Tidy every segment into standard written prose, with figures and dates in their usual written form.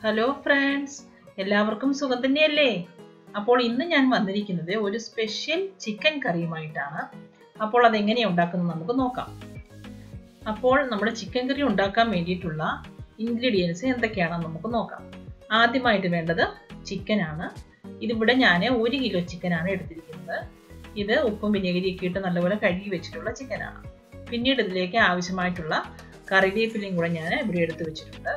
Hello friends, എല്ലാവർക്കും സുഖം തന്നെയല്ലേ? അപ്പോൾ ഇന്ന് ഞാൻ വന്നിരിക്കുന്നത് ഒരു സ്പെഷ്യൽ ചിക്കൻ കറിയുമായിട്ടാണ്. അപ്പോൾ അതെങ്ങനെയാണ് ഉണ്ടാക്കുന്നത് നമുക്ക് നോക്കാം. അപ്പോൾ നമ്മുടെ ചിക്കൻ കറി ഉണ്ടാക്കാൻ വേണ്ടിയിട്ടുള്ള ഇൻഗ്രീഡിയൻസ് എന്തൊക്കെയാണെന്ന് നമുക്ക് നോക്കാം. ആദ്യമായിട്ട് വേണ്ടത് ചിക്കനാണ്. ഇതിവിടെ ഞാൻ 1 കിലോ ചിക്കനാണ് എടുത്തിരിക്കുന്നത്. ഇത് ഉപ്പും വിനെഗിരിയൊക്കെ ഇട്ട് നല്ലപോലെ കഴുകി വെച്ചിട്ടുള്ള ചിക്കനാണ്. പിന്നീട് ഇതിലേക്ക് ആവശ്യമായിട്ടുള്ള കറിവേപ്പിലയും കൂടെ ഞാൻ ഇവിടെ എടുത്തു വെച്ചിട്ടുണ്ട്.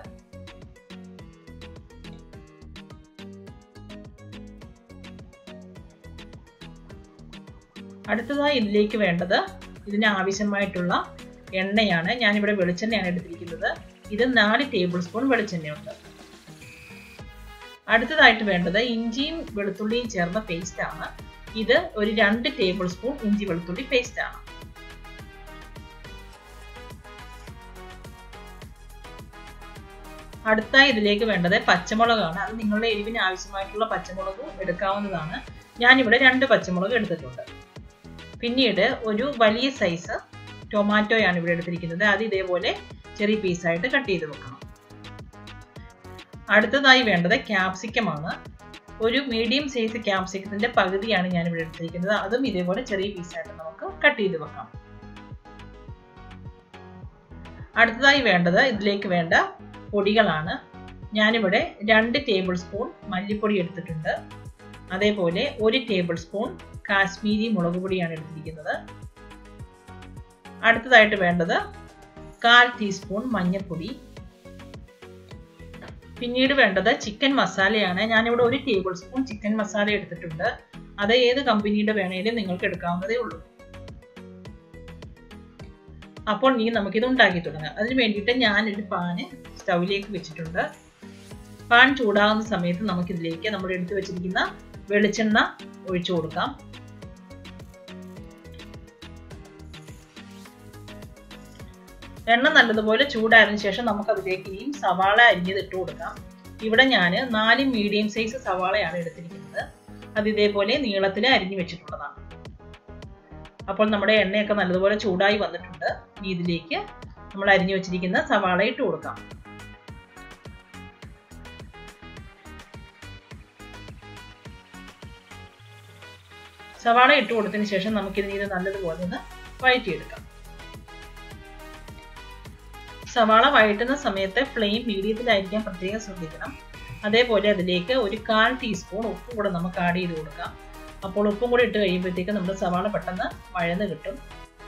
അടുത്തതായി ഇതിലേക്ക് വേണ്ടത് ഇതിന് ആവശ്യമായിട്ടുള്ള എണ്ണയാണ്. ഞാനിവിടെ വെളിച്ചെണ്ണയാണ് എടുത്തിരിക്കുന്നത്. ഇത് 4 ടേബിൾ സ്പൂൺ വെളിച്ചെണ്ണയുണ്ട്. അടുത്തതായിട്ട് വേണ്ടത് ഇഞ്ചിയും വെളുത്തുള്ളിയും ചേർന്ന പേസ്റ്റ് ആണ്. ഇത് ഒരു 2 ടേബിൾ സ്പൂൺ ഇഞ്ചി വെളുത്തുള്ളി പേസ്റ്റ് ആണ്. അടുത്തായി ഇതിലേക്ക് വേണ്ടത് പച്ചമുളകാണ്. അത് നിങ്ങളുടെ എരിവിന് ആവശ്യമായിട്ടുള്ള പച്ചമുളക് എടുക്കാവുന്നതാണ്. ഞാനിവിടെ 2 പച്ചമുളക് എടുത്തിട്ടുണ്ട്. പിന്നീട് ഒരു വലിയ സൈസ് ടൊമാറ്റോയാണ് ഇവിടെ എടുത്തിരിക്കുന്നത്. അത് ഇതേപോലെ ചെറിയ പീസായിട്ട് കട്ട് ചെയ്ത് വെക്കണം. അടുത്തതായി വേണ്ടത് ക്യാപ്സിക്കമാണ്. ഒരു മീഡിയം സൈസ് ക്യാപ്സിക്കത്തിന്റെ പകുതിയാണ് ഞാൻ ഇവിടെ എടുത്തിരിക്കുന്നത്. അതും ഇതേപോലെ ചെറിയ പീസായിട്ട് നമുക്ക് കട്ട് ചെയ്ത് വെക്കാം. അടുത്തതായി വേണ്ടത് ഇതിലേക്ക് വേണ്ട പൊടികളാണ്. ഞാനിവിടെ 2 ടേബിൾ സ്പൂൺ മല്ലിപ്പൊടി എടുത്തിട്ടുണ്ട്. അതേപോലെ 1 ടേബിൾ സ്പൂൺ കാശ്മീരി മുളക് പൊടിയാണ് എടുത്തിരിക്കുന്നത്. അടുത്തതായിട്ട് വേണ്ടത് 1/4 ടീസ്പൂൺ മഞ്ഞൾപ്പൊടി. പിന്നീട് വേണ്ടത് ചിക്കൻ മസാലയാണ്. ഞാനിവിടെ 1 ടേബിൾ സ്പൂൺ ചിക്കൻ മസാല എടുത്തിട്ടുണ്ട്. അത് ഏത് കമ്പനിയുടെ വേണേലും നിങ്ങൾക്ക് എടുക്കാവുന്നതേ ഉള്ളൂ. അപ്പോൾ ഇനി നമുക്കിത് ഉണ്ടാക്കി തുടങ്ങാം. അതിന് വേണ്ടിയിട്ട് ഞാനൊരു പാന് സ്റ്റൗവിലേക്ക് വെച്ചിട്ടുണ്ട്. പാൻ ചൂടാകുന്ന സമയത്ത് നമുക്കിതിലേക്ക് നമ്മൾ എടുത്തു വെച്ചിരിക്കുന്ന വെളിച്ചെണ്ണ ഒഴിച്ചു കൊടുക്കാം. എണ്ണ നല്ലതുപോലെ ചൂടായതിനു ശേഷം നമുക്ക് അതിലേക്ക് ഇനിയും സവാള അരിഞ്ഞത് ഇട്ട് കൊടുക്കാം. ഇവിടെ ഞാൻ 4 മീഡിയം സൈസ് സവാളയാണ് എടുത്തിരിക്കുന്നത്. അത് ഇതേപോലെ നീളത്തിൽ അരിഞ്ഞു വെച്ചിട്ടുള്ളതാണ്. അപ്പോൾ നമ്മുടെ എണ്ണയൊക്കെ നല്ലതുപോലെ ചൂടായി വന്നിട്ടുണ്ട്. ഇനി ഇതിലേക്ക് നമ്മൾ അരിഞ്ഞു വെച്ചിരിക്കുന്ന സവാള ഇട്ട് കൊടുക്കാം. സവാള ഇട്ട് കൊടുത്തതിന് ശേഷം നമുക്കിതിന് നല്ലതുപോലെ ഒന്ന് വഴറ്റിയെടുക്കാം. സവാള വഴറ്റുന്ന സമയത്ത് ഫ്ലെയിം മീഡിയത്തിലായിരിക്കാൻ പ്രത്യേകം ശ്രദ്ധിക്കണം. അതേപോലെ അതിലേക്ക് ഒരു 1/4 ടീസ്പൂൺ ഉപ്പും കൂടെ നമുക്ക് ആഡ് ചെയ്ത് കൊടുക്കാം. അപ്പോൾ ഉപ്പും കൂടെ ഇട്ട് കഴിയുമ്പോഴത്തേക്ക് നമ്മുടെ സവാള പെട്ടെന്ന് വഴന്ന് കിട്ടും.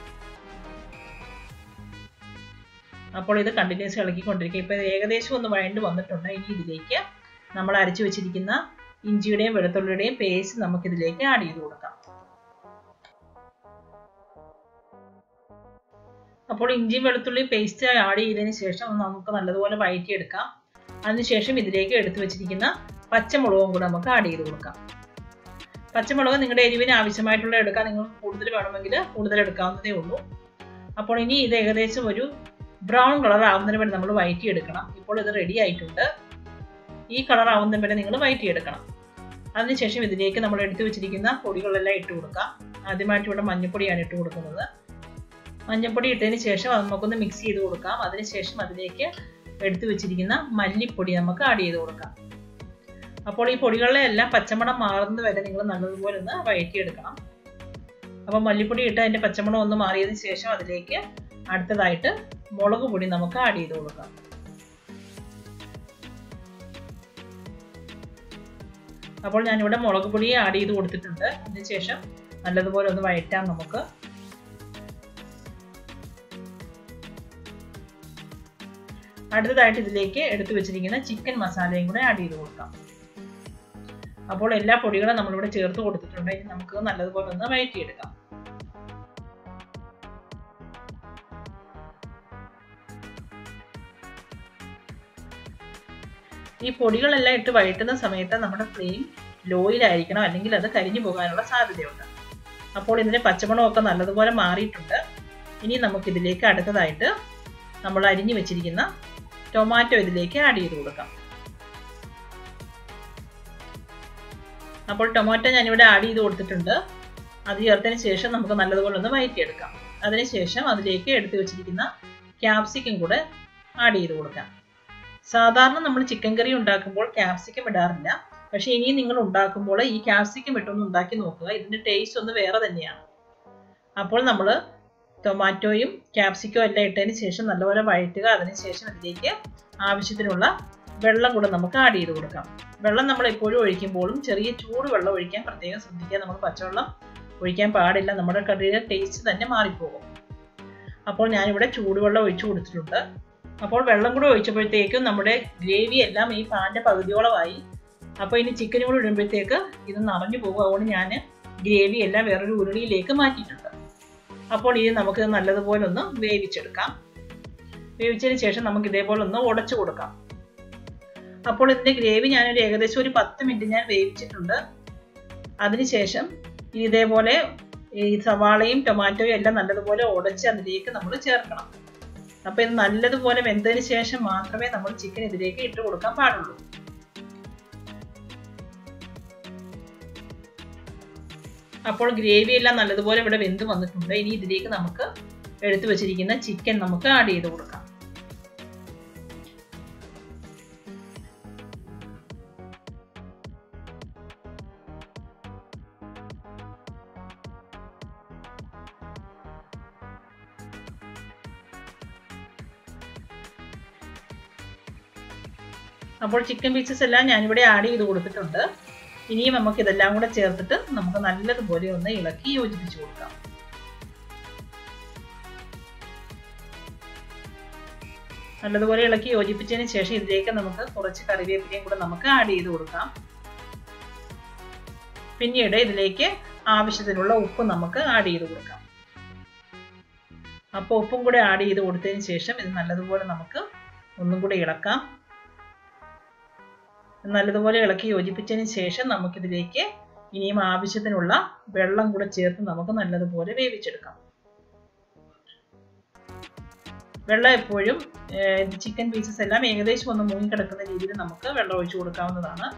അപ്പോൾ ഇത് കണ്ടിന്യൂസ് ഇളക്കിക്കൊണ്ടിരിക്കുക. ഇപ്പോൾ ഏകദേശം ഒന്ന് വഴണ്ട് വന്നിട്ടുണ്ട്. ഇനി ഇതിലേക്ക് നമ്മൾ അരച്ചു വെച്ചിരിക്കുന്ന ഇഞ്ചിയുടെയും വെളുത്തുള്ളിയുടെയും പേസ്റ്റ് നമുക്കിതിലേക്ക് ആഡ് ചെയ്ത് കൊടുക്കാം. അപ്പോൾ ഇഞ്ചി വെളുത്തുള്ളി പേസ്റ്റ് ആഡ് ചെയ്തതിന് ശേഷം നമുക്ക് നല്ലതുപോലെ വഴറ്റിയെടുക്കാം. അതിനുശേഷം ഇതിലേക്ക് എടുത്തു വെച്ചിരിക്കുന്ന പച്ചമുളകും കൂടെ നമുക്ക് ആഡ് ചെയ്ത് കൊടുക്കാം. പച്ചമുളക് നിങ്ങളുടെ എരിവിന് ആവശ്യമായിട്ടുള്ള എടുക്കാം. നിങ്ങൾക്ക് കൂടുതൽ വേണമെങ്കിൽ കൂടുതൽ എടുക്കാവുന്നതേ ഉള്ളൂ. അപ്പോൾ ഇനി ഇത് ഏകദേശം ഒരു ബ്രൗൺ കളർ ആവുന്നതിന് വരെ നമ്മൾ വഴറ്റിയെടുക്കണം. ഇപ്പോൾ ഇത് റെഡി ആയിട്ടുണ്ട്. ഈ കളർ ആവുന്നതിന് വരെ നിങ്ങൾ വഴറ്റിയെടുക്കണം. അതിനുശേഷം ഇതിലേക്ക് നമ്മൾ എടുത്തു വെച്ചിരിക്കുന്ന പൊടികളെല്ലാം ഇട്ട് കൊടുക്കാം. ആദ്യമായിട്ട് ഇവിടെ മഞ്ഞൾപ്പൊടിയാണ് ഇട്ട് കൊടുക്കുന്നത്. മഞ്ഞൾപ്പൊടി ഇട്ടതിന് ശേഷം അത് നമുക്കൊന്ന് മിക്സ് ചെയ്ത് കൊടുക്കാം. അതിനുശേഷം അതിലേക്ക് എടുത്തു വെച്ചിരിക്കുന്ന മല്ലിപ്പൊടി നമുക്ക് ആഡ് ചെയ്ത് കൊടുക്കാം. അപ്പോൾ ഈ പൊടികളിലെല്ലാം പച്ചമണം മാറുന്നത് വരെ നിങ്ങൾ നല്ലതുപോലെ ഒന്ന് വഴറ്റിയെടുക്കണം. അപ്പോൾ മല്ലിപ്പൊടി ഇട്ട് അതിൻ്റെ പച്ചമണം ഒന്ന് മാറിയതിന് ശേഷം അതിലേക്ക് അടുത്തതായിട്ട് മുളക് പൊടി നമുക്ക് ആഡ് ചെയ്ത് കൊടുക്കാം. അപ്പോൾ ഞാനിവിടെ മുളക് പൊടി ആഡ് ചെയ്ത് കൊടുത്തിട്ടുണ്ട്. അതിനുശേഷം നല്ലതുപോലെ ഒന്ന് വഴറ്റാം നമുക്ക്. അടുത്തതായിട്ട് ഇതിലേക്ക് എടുത്തു വെച്ചിരിക്കുന്ന ചിക്കൻ മസാലയും കൂടെ ആഡ് ചെയ്ത് കൊടുക്കാം. അപ്പോൾ എല്ലാ പൊടികളും നമ്മളിവിടെ ചേർത്ത് കൊടുത്തിട്ടുണ്ട്. ഇനി നമുക്ക് നല്ലതുപോലെ ഒന്ന് വഴറ്റിയെടുക്കാം. ഈ പൊടികളെല്ലാം ഇട്ട് വഴറ്റുന്ന സമയത്ത് നമ്മുടെ ഫ്ലെയിം ലോയിലായിരിക്കണം, അല്ലെങ്കിൽ അത് കരിഞ്ഞു പോകാനുള്ള സാധ്യതയുണ്ട്. അപ്പോൾ ഇതിന്റെ പച്ചമണമൊക്കെ നല്ലതുപോലെ മാറിയിട്ടുണ്ട്. ഇനി നമുക്കിതിലേക്ക് അടുത്തതായിട്ട് നമ്മൾ അരിഞ്ഞു വെച്ചിരിക്കുന്ന ടൊമാറ്റോ ഇതിലേക്ക് ആഡ് ചെയ്ത് കൊടുക്കാം. അപ്പോൾ ടൊമാറ്റോ ഞാനിവിടെ ആഡ് ചെയ്ത് കൊടുത്തിട്ടുണ്ട്. അത് ചേർത്തതിന് ശേഷം നമുക്ക് നല്ലതുപോലെ ഒന്ന് വഴറ്റിയെടുക്കാം. അതിനുശേഷം അതിലേക്ക് എടുത്തു വെച്ചിരിക്കുന്ന ക്യാപ്സിക്കം കൂടെ ആഡ് ചെയ്ത് കൊടുക്കാം. സാധാരണ നമ്മൾ ചിക്കൻ കറി ഉണ്ടാക്കുമ്പോൾ ക്യാപ്സിക്കം ഇടാറില്ല. പക്ഷേ ഇനി നിങ്ങൾ ഉണ്ടാക്കുമ്പോൾ ഈ ക്യാപ്സിക്കം ഇട്ടൊന്ന് ഉണ്ടാക്കി നോക്കുക. ഇതിൻ്റെ ടേസ്റ്റ് ഒന്ന് വേറെ തന്നെയാണ്. അപ്പോൾ നമ്മൾ ടൊമാറ്റോയും ക്യാപ്സിക്കവും എല്ലാം ഇട്ടതിന് ശേഷം നല്ലപോലെ വഴറ്റുക. അതിനുശേഷം ഇതിലേക്ക് ആവശ്യത്തിനുള്ള വെള്ളം കൂടെ നമുക്ക് ആഡ് ചെയ്ത് കൊടുക്കാം. വെള്ളം നമ്മൾ എപ്പോഴും ഒഴിക്കുമ്പോഴും ചെറിയ ചൂട് വെള്ളം ഒഴിക്കാൻ പ്രത്യേകം ശ്രദ്ധിക്കുക. നമ്മൾ പച്ചവെള്ളം ഒഴിക്കാൻ പാടില്ല. നമ്മുടെ കറിയുടെ ടേസ്റ്റ് തന്നെ മാറിപ്പോകും. അപ്പോൾ ഞാനിവിടെ ചൂടുവെള്ളം ഒഴിച്ചു കൊടുത്തിട്ടുണ്ട്. അപ്പോൾ വെള്ളം കൂടെ ഒഴിച്ചപ്പോഴത്തേക്കും നമ്മുടെ ഗ്രേവി എല്ലാം ഈ പാൻ്റെ പകുതിയോളമായി. അപ്പോൾ ഇനി ചിക്കനും കൂടെ ഇടുമ്പോഴത്തേക്ക് ഇത് നിറഞ്ഞു പോകും. അതുകൊണ്ട് ഞാൻ ഗ്രേവി എല്ലാം വേറൊരു ഉരുളിയിലേക്ക് മാറ്റിയിട്ടുണ്ട്. അപ്പോൾ ഇത് നമുക്ക് നല്ലതുപോലെ ഒന്ന് വേവിച്ചെടുക്കാം. വേവിച്ചതിന് ശേഷം നമുക്ക് ഇതേപോലെ ഒന്ന് ഉടച്ചു കൊടുക്കാം. അപ്പോൾ ഇതിൻ്റെ ഗ്രേവി ഞാനൊരു ഏകദേശം ഒരു 10 മിനിറ്റ് ഞാൻ വേവിച്ചിട്ടുണ്ട്. അതിനുശേഷം ഇതേപോലെ ഈ സവാളയും ടൊമാറ്റോയും എല്ലാം നല്ലതുപോലെ ഉടച്ച് അതിലേക്ക് നമ്മൾ ചേർക്കണം. അപ്പോൾ ഇത് നല്ലതുപോലെ വെന്തതിന് ശേഷം മാത്രമേ നമ്മൾ ചിക്കൻ ഇതിലേക്ക് ഇട്ട് കൊടുക്കാൻ പാടുള്ളൂ. അപ്പോൾ ഗ്രേവി എല്ലാം നല്ലതുപോലെ ഇവിടെ വെന്ത് വന്നിട്ടുണ്ട്. ഇനി ഇതിലേക്ക് നമുക്ക് എടുത്തു വെച്ചിരിക്കുന്ന ചിക്കൻ നമുക്ക് ആഡ് ചെയ്ത് കൊടുക്കാം. അപ്പോൾ ചിക്കൻ പീസസ് എല്ലാം ഞാനിവിടെ ആഡ് ചെയ്ത് കൊടുത്തിട്ടുണ്ട്. ഇനിയും നമുക്ക് ഇതെല്ലാം കൂടെ ചേർത്തിട്ട് നമുക്ക് നല്ലതുപോലെ ഒന്ന് ഇളക്കി യോജിപ്പിച്ചു കൊടുക്കാം. നല്ലതുപോലെ ഇളക്കി യോജിപ്പിച്ചതിന് ശേഷം ഇതിലേക്ക് നമുക്ക് കുറച്ച് കറിവേപ്പിലയും കൂടെ നമുക്ക് ആഡ് ചെയ്ത് കൊടുക്കാം. പിന്നീട് ഇതിലേക്ക് ആവശ്യത്തിനുള്ള ഉപ്പ് നമുക്ക് ആഡ് ചെയ്ത് കൊടുക്കാം. അപ്പോൾ ഉപ്പും കൂടെ ആഡ് ചെയ്ത് കൊടുത്തതിന് ശേഷം ഇത് നല്ലതുപോലെ നമുക്ക് ഒന്നും കൂടെ ഇളക്കാം. നല്ലതുപോലെ ഇളക്കി യോജിപ്പിച്ചതിന് ശേഷം നമുക്കിതിലേക്ക് ഇനിയും ആവശ്യത്തിനുള്ള വെള്ളം കൂടെ ചേർത്ത് നമുക്ക് നല്ലതുപോലെ വേവിച്ചെടുക്കാം. വെള്ളം എപ്പോഴും ചിക്കൻ പീസസ് എല്ലാം ഏകദേശം ഒന്ന് മുങ്ങിക്കിടക്കുന്ന രീതിയിൽ നമുക്ക് വെള്ളം ഒഴിച്ചു കൊടുക്കാവുന്നതാണ്.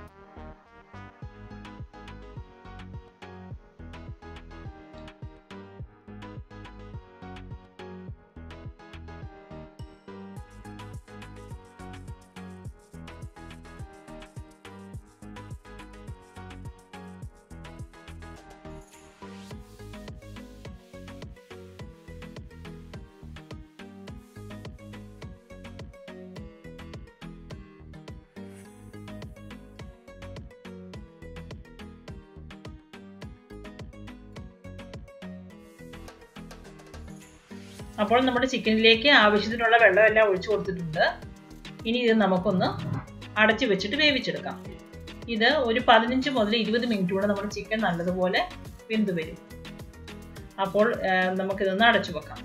അപ്പോൾ നമ്മുടെ ചിക്കനിലേക്ക് ആവശ്യത്തിനുള്ള വെള്ളമെല്ലാം ഒഴിച്ചു കൊടുത്തിട്ടുണ്ട്. ഇനി ഇത് നമുക്കൊന്ന് അടച്ചു വെച്ചിട്ട് വേവിച്ചെടുക്കാം. ഇത് ഒരു 15 മുതൽ 20 മിനിറ്റ് കൂടെ നമ്മുടെ ചിക്കൻ നല്ലതുപോലെ വെന്ത് വരും. അപ്പോൾ നമുക്കിതൊന്ന് അടച്ചു വെക്കാം.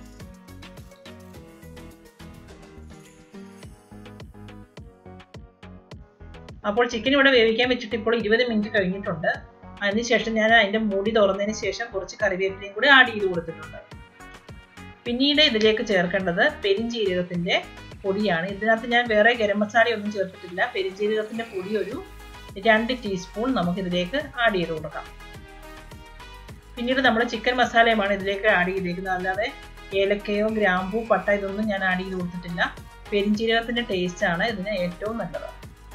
അപ്പോൾ ചിക്കൻ ഇവിടെ വേവിക്കാൻ വെച്ചിട്ട് ഇപ്പോൾ 20 മിനിറ്റ് കഴിഞ്ഞിട്ടുണ്ട്. അതിനുശേഷം ഞാൻ അതിൻ്റെ മൂടി തുറന്നതിന് ശേഷം കുറച്ച് കറിവേപ്പിലയും കൂടി ആഡ് ചെയ്ത് കൊടുത്തിട്ടുണ്ട്. പിന്നീട് ഇതിലേക്ക് ചേർക്കേണ്ടത് പെരിഞ്ജീരകത്തിൻ്റെ പൊടിയാണ്. ഇതിനകത്ത് ഞാൻ വേറെ ഗരം മസാലയൊന്നും ചേർത്തിട്ടില്ല. പെരിഞ്ജീരകത്തിൻ്റെ പൊടി ഒരു 2 ടീസ്പൂൺ നമുക്കിതിലേക്ക് ആഡ് ചെയ്ത് കൊടുക്കാം. പിന്നീട് നമ്മൾ ചിക്കൻ മസാലയുമാണ് ഇതിലേക്ക് ആഡ് ചെയ്തേക്കുന്നത്. അല്ലാതെ ഏലക്കയോ ഗ്രാമ്പൂ പട്ട ഇതൊന്നും ഞാൻ ആഡ് ചെയ്ത് കൊടുത്തിട്ടില്ല. പെരിഞ്ജീരകത്തിൻ്റെ ടേസ്റ്റാണ് ഇതിന് ഏറ്റവും നല്ലത്.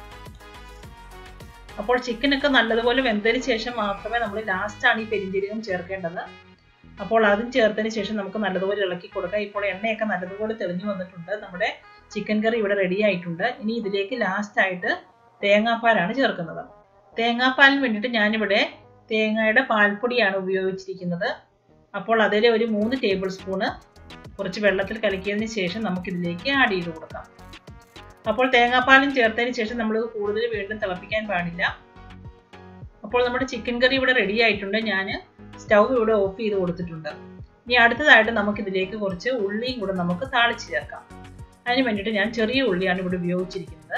അപ്പോൾ ചിക്കനൊക്കെ നല്ലതുപോലെ വെന്തതിന് ശേഷം മാത്രമേ നമ്മൾ ലാസ്റ്റാണ് ഈ പെരിഞ്ജീരകം ചേർക്കേണ്ടത്. അപ്പോൾ അതും ചേർത്തതിന് ശേഷം നമുക്ക് നല്ലതുപോലെ ഇളക്കി കൊടുക്കാം. ഇപ്പോൾ എണ്ണയൊക്കെ നല്ലതുപോലെ തെളിഞ്ഞു വന്നിട്ടുണ്ട്. നമ്മുടെ ചിക്കൻ കറി ഇവിടെ റെഡി ആയിട്ടുണ്ട്. ഇനി ഇതിലേക്ക് ലാസ്റ്റായിട്ട് തേങ്ങാപ്പാലാണ് ചേർക്കുന്നത്. തേങ്ങാപ്പാലിന് വേണ്ടിയിട്ട് ഞാനിവിടെ തേങ്ങയുടെ പാൽപ്പൊടിയാണ് ഉപയോഗിച്ചിരിക്കുന്നത്. അപ്പോൾ അതിൽ ഒരു 3 ടേബിൾ സ്പൂണ് കുറച്ച് വെള്ളത്തിൽ കലക്കിയതിന് ശേഷം നമുക്കിതിലേക്ക് ആഡ് ചെയ്ത് കൊടുക്കാം. അപ്പോൾ തേങ്ങാപ്പാലും ചേർത്തതിന് ശേഷം നമ്മൾ കൂടുതൽ വീണ്ടും തിളപ്പിക്കാൻ പാടില്ല. അപ്പോൾ നമ്മുടെ ചിക്കൻ കറി ഇവിടെ റെഡി ആയിട്ടുണ്ട്. ഞാൻ സ്റ്റൗ ഇവിടെ ഓഫ് ചെയ്ത് കൊടുത്തിട്ടുണ്ട്. ഇനി അടുത്തതായിട്ട് നമുക്കിതിലേക്ക് കുറച്ച് ഉള്ളിയും കൂടെ നമുക്ക് താളിച്ച് ചേർക്കാം. അതിന് വേണ്ടിയിട്ട് ഞാൻ ചെറിയ ഉള്ളിയാണ് ഇവിടെ ഉപയോഗിച്ചിരിക്കുന്നത്.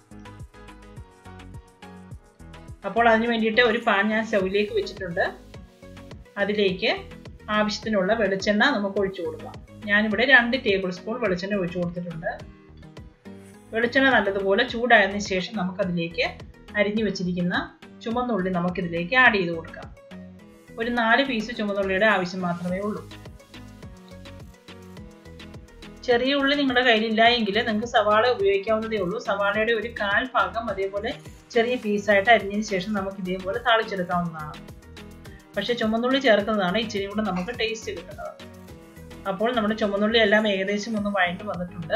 അപ്പോൾ അതിന് വേണ്ടിയിട്ട് ഒരു പാൻ ഞാൻ സ്റ്റൗവിലേക്ക് വെച്ചിട്ടുണ്ട്. അതിലേക്ക് ആവശ്യത്തിനുള്ള വെളിച്ചെണ്ണ നമുക്ക് ഒഴിച്ചു കൊടുക്കാം. ഞാനിവിടെ 2 ടേബിൾ സ്പൂൺ വെളിച്ചെണ്ണ ഒഴിച്ചു കൊടുത്തിട്ടുണ്ട്. വെളിച്ചെണ്ണ നല്ലതുപോലെ ചൂടായതിനു ശേഷം നമുക്കതിലേക്ക് അരിഞ്ഞു വെച്ചിരിക്കുന്ന ചുമന്നുള്ളി നമുക്കിതിലേക്ക് ആഡ് ചെയ്ത് കൊടുക്കാം. ഒരു 4 പീസ് ചുമന്നുള്ളിയുടെ ആവശ്യം മാത്രമേ ഉള്ളൂ. ചെറിയ ഉള്ളി നിങ്ങളുടെ കയ്യിലില്ല എങ്കിൽ നിങ്ങൾക്ക് സവാള ഉപയോഗിക്കാവുന്നതേ ഉള്ളൂ. സവാളയുടെ ഒരു 1/4 ഭാഗം അതേപോലെ ചെറിയ പീസായിട്ട് അരിഞ്ഞതിന് ശേഷം നമുക്ക് ഇതേപോലെ താളിച്ചെടുക്കാവുന്നതാണ്. പക്ഷെ ചുമന്നുള്ളി ചേർക്കുന്നതാണ് ഇച്ചിരി കൂടെ നമുക്ക് ടേസ്റ്റ് കിട്ടുന്നത്. അപ്പോൾ നമ്മുടെ ചുമന്നുള്ളി എല്ലാം ഏകദേശം ഒന്ന് വഴണ്ട് വന്നിട്ടുണ്ട്.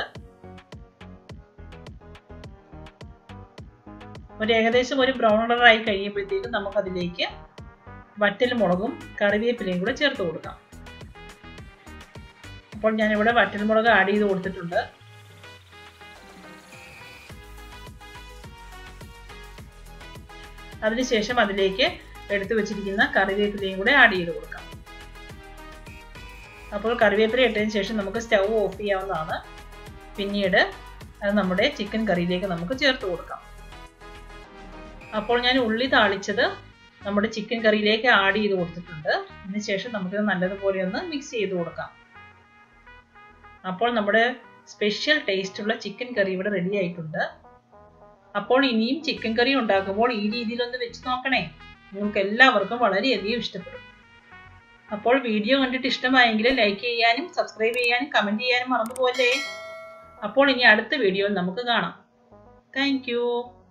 ഏകദേശം ഒരു ബ്രൗൺ കളറായി കഴിയുമ്പോഴത്തേക്കും നമുക്ക് അതിലേക്ക് വറ്റൽമുളകും കറിവേപ്പിലയും കൂടെ ചേർത്ത് കൊടുക്കാം. അപ്പോൾ ഞാനിവിടെ വറ്റൽമുളക് ആഡ് ചെയ്ത് കൊടുത്തിട്ടുണ്ട്. അതിനുശേഷം അതിലേക്ക് എടുത്തു വെച്ചിരിക്കുന്ന കറിവേപ്പിലയും കൂടെ ആഡ് ചെയ്ത് കൊടുക്കാം. അപ്പോൾ കറിവേപ്പില ഇട്ടതിന് ശേഷം നമുക്ക് സ്റ്റൗ ഓഫ് ചെയ്യാവുന്നതാണ്. പിന്നീട് അത് നമ്മുടെ ചിക്കൻ കറിയിലേക്ക് നമുക്ക് ചേർത്ത് കൊടുക്കാം. അപ്പോൾ ഞാൻ ഉള്ളി താളിച്ചത് നമ്മുടെ ചിക്കൻ കറിയിലേക്ക് ആഡ് ചെയ്ത് കൊടുത്തിട്ടുണ്ട്. അതിനുശേഷം നമുക്ക് നല്ലതുപോലെ ഒന്ന് മിക്സ് ചെയ്ത് കൊടുക്കാം. അപ്പോൾ നമ്മുടെ സ്പെഷ്യൽ ടേസ്റ്റുള്ള ചിക്കൻ കറി ഇവിടെ റെഡി ആയിട്ടുണ്ട്. അപ്പോൾ ഇനിയും ചിക്കൻ കറി ഉണ്ടാക്കുമ്പോൾ ഈ രീതിയിലൊന്ന് വെച്ച് നോക്കണേ. നിങ്ങൾക്ക് എല്ലാവർക്കും വളരെയധികം ഇഷ്ടപ്പെടും. അപ്പോൾ വീഡിയോ കണ്ടിട്ട് ഇഷ്ടമായെങ്കിൽ ലൈക്ക് ചെയ്യാനും സബ്സ്ക്രൈബ് ചെയ്യാനും കമൻറ്റ് ചെയ്യാനും മറന്നുപോലെ. അപ്പോൾ ഇനി അടുത്ത വീഡിയോയിൽ നമുക്ക് കാണാം. Thank U.